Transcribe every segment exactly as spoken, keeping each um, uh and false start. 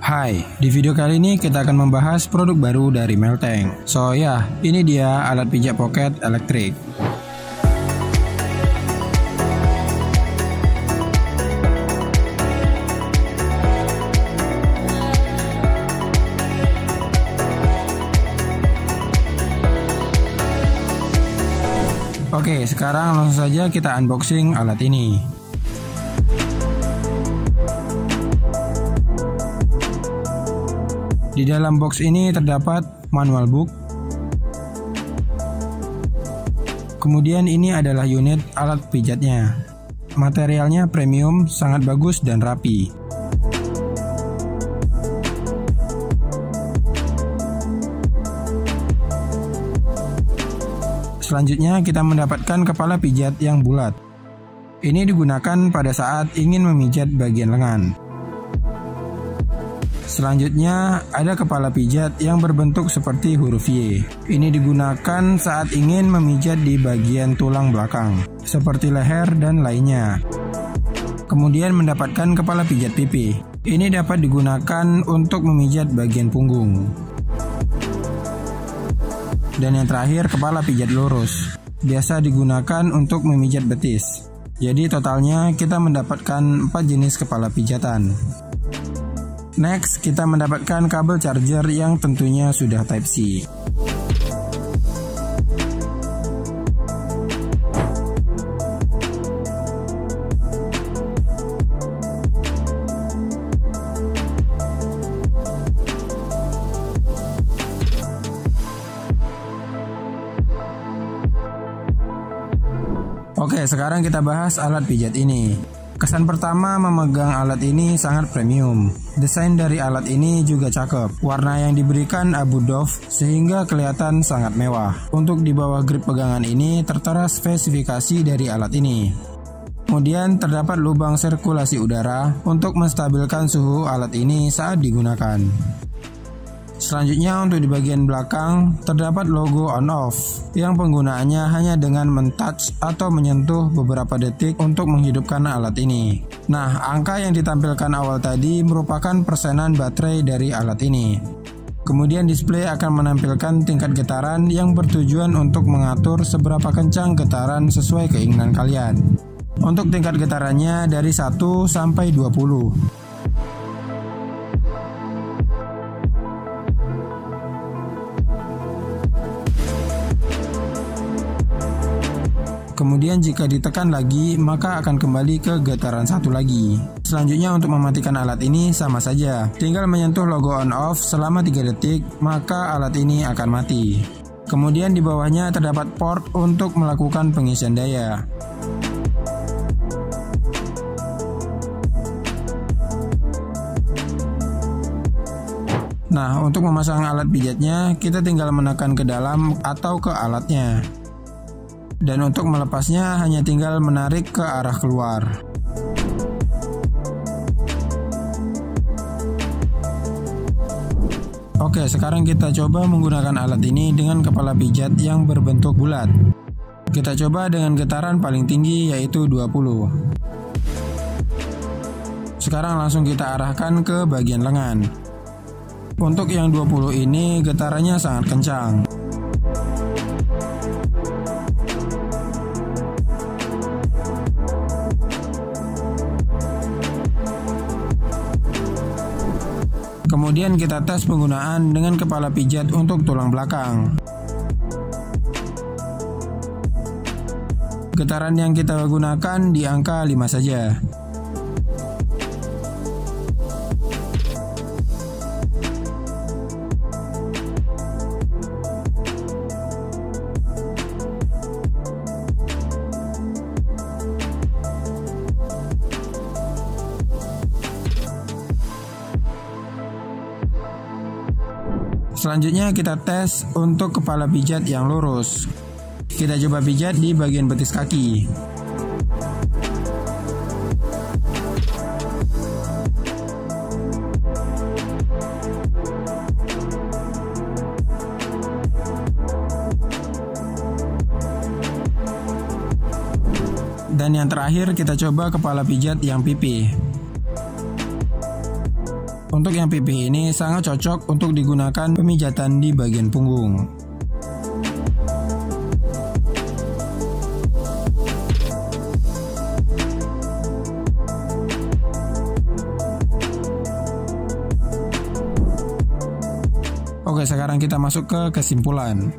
Hai, di video kali ini kita akan membahas produk baru dari Melteng. So ya, ini dia alat pijat pocket elektrik. Oke, sekarang langsung saja kita unboxing alat ini. Di dalam box ini terdapat manual book. Kemudian ini adalah unit alat pijatnya. Materialnya premium, sangat bagus dan rapi. Selanjutnya kita mendapatkan kepala pijat yang bulat. Ini digunakan pada saat ingin memijat bagian lengan. Selanjutnya ada kepala pijat yang berbentuk seperti huruf Y. Ini digunakan saat ingin memijat di bagian tulang belakang, seperti leher dan lainnya. Kemudian mendapatkan kepala pijat pipi. Ini dapat digunakan untuk memijat bagian punggung. Dan yang terakhir kepala pijat lurus. Biasa digunakan untuk memijat betis. Jadi totalnya kita mendapatkan empat jenis kepala pijatan. Next, kita mendapatkan kabel charger yang tentunya sudah Type C. Oke, sekarang kita bahas alat pijat ini. Kesan pertama, memegang alat ini sangat premium. Desain dari alat ini juga cakep. Warna yang diberikan abu doff sehingga kelihatan sangat mewah. Untuk di bawah grip pegangan ini tertera spesifikasi dari alat ini. Kemudian terdapat lubang sirkulasi udara untuk menstabilkan suhu alat ini saat digunakan. Selanjutnya untuk di bagian belakang terdapat logo on off yang penggunaannya hanya dengan mentouch atau menyentuh beberapa detik untuk menghidupkan alat ini. Nah, angka yang ditampilkan awal tadi merupakan persenan baterai dari alat ini. Kemudian display akan menampilkan tingkat getaran yang bertujuan untuk mengatur seberapa kencang getaran sesuai keinginan kalian. Untuk tingkat getarannya dari satu sampai dua puluh. Kemudian jika ditekan lagi, maka akan kembali ke getaran satu lagi. Selanjutnya untuk mematikan alat ini sama saja. Tinggal menyentuh logo on off selama tiga detik, maka alat ini akan mati. Kemudian di bawahnya terdapat port untuk melakukan pengisian daya. Nah, untuk memasang alat pijatnya, kita tinggal menekan ke dalam atau ke alatnya. Dan untuk melepasnya hanya tinggal menarik ke arah keluar. Oke, sekarang kita coba menggunakan alat ini dengan kepala pijat yang berbentuk bulat. Kita coba dengan getaran paling tinggi yaitu dua puluh. Sekarang langsung kita arahkan ke bagian lengan. Untuk yang dua puluh ini getarannya sangat kencang. Kemudian kita tes penggunaan dengan kepala pijat untuk tulang belakang. Getaran yang kita gunakan di angka lima saja. Selanjutnya kita tes untuk kepala pijat yang lurus. Kita coba pijat di bagian betis kaki. Dan yang terakhir kita coba kepala pijat yang pipi. Untuk yang pipih ini sangat cocok untuk digunakan pemijatan di bagian punggung. Oke, sekarang kita masuk ke kesimpulan.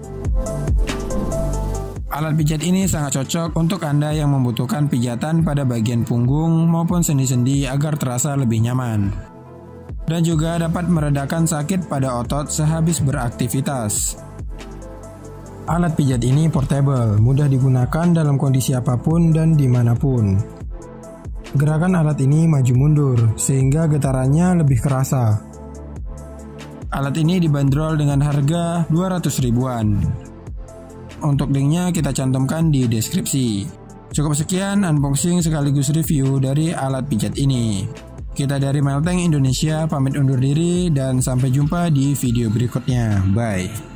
Alat pijat ini sangat cocok untuk Anda yang membutuhkan pijatan pada bagian punggung maupun sendi-sendi agar terasa lebih nyaman. Dan juga dapat meredakan sakit pada otot sehabis beraktivitas. Alat pijat ini portable, mudah digunakan dalam kondisi apapun dan dimanapun. Gerakan alat ini maju mundur, sehingga getarannya lebih kerasa. Alat ini dibanderol dengan harga dua ratus ribuan. Untuk linknya kita cantumkan di deskripsi. Cukup sekian unboxing sekaligus review dari alat pijat ini. Kita dari Melteng Indonesia pamit undur diri dan sampai jumpa di video berikutnya. Bye.